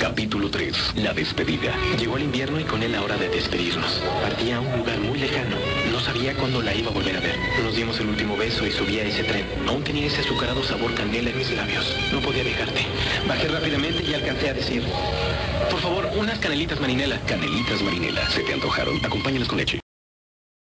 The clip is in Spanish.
Capítulo 3. La despedida. Llegó el invierno y con él la hora de despedirnos. Partía a un lugar muy lejano. No sabía cuándo la iba a volver a ver. Nos dimos el último beso y subí a ese tren. Aún tenía ese azucarado sabor canela en mis labios. No podía dejarte. Bajé rápidamente y alcancé a decir: por favor, unas canelitas marinela. Canelitas marinela. ¿Se te antojaron? Acompáñalas con leche.